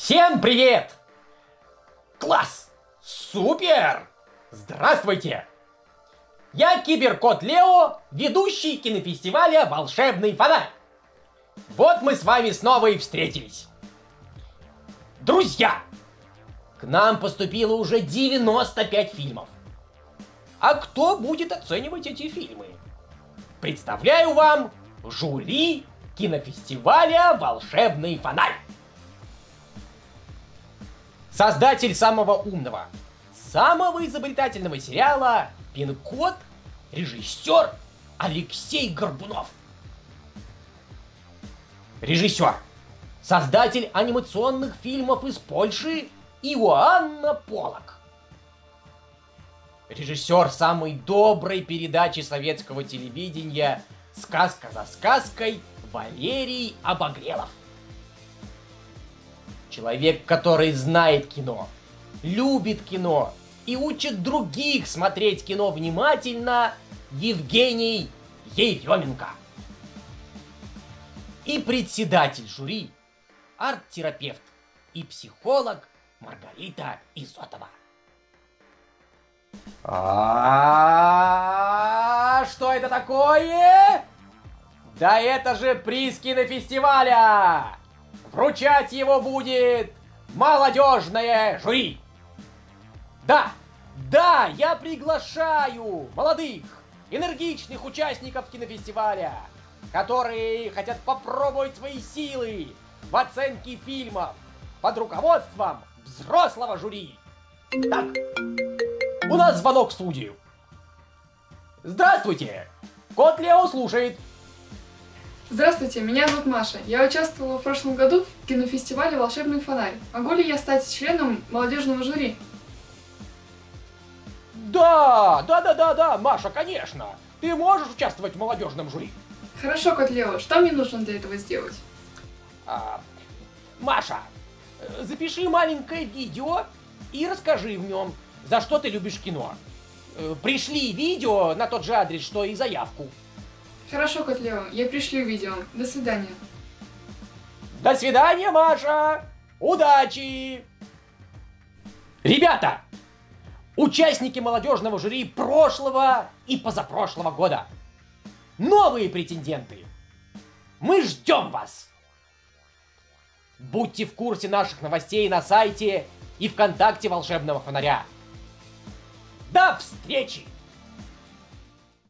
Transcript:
Всем привет! Класс! Супер! Здравствуйте! Я Киберкот Лео, ведущий кинофестиваля «Волшебный фонарь». Вот мы с вами снова и встретились. Друзья, к нам поступило уже 95 фильмов. А кто будет оценивать эти фильмы? Представляю вам жюри кинофестиваля «Волшебный фонарь». Создатель самого умного, самого изобретательного сериала «Пин-код», режиссер Алексей Горбунов. Режиссер, создатель анимационных фильмов из Польши Иоанна Полак. Режиссер самой доброй передачи советского телевидения «Сказка за сказкой» Валерий Обогрелов. Человек, который знает кино, любит кино и учит других смотреть кино внимательно, Евгений Еременко. И председатель жюри, арт-терапевт и психолог Маргарита Изотова. Что это такое? Да это же приз кинофестиваля! Вручать его будет молодежное жюри. Да, я приглашаю молодых, энергичных участников кинофестиваля, которые хотят попробовать свои силы в оценке фильмов под руководством взрослого жюри. Так, у нас звонок в студию. Здравствуйте, Кот Лео слушает. Здравствуйте, меня зовут Маша. Я участвовала в прошлом году в кинофестивале «Волшебный фонарь». Могу ли я стать членом молодежного жюри? Да, Маша, конечно. Ты можешь участвовать в молодежном жюри. Хорошо, Кот Лео, что мне нужно для этого сделать? Маша, запиши маленькое видео и расскажи в нем, за что ты любишь кино. Пришли видео на тот же адрес, что и заявку. Хорошо, Кот Лео, я пришлю видео. До свидания. До свидания, Маша! Удачи! Ребята! Участники молодежного жюри прошлого и позапрошлого года. Новые претенденты. Мы ждем вас! Будьте в курсе наших новостей на сайте и ВКонтакте «Волшебного фонаря». До встречи!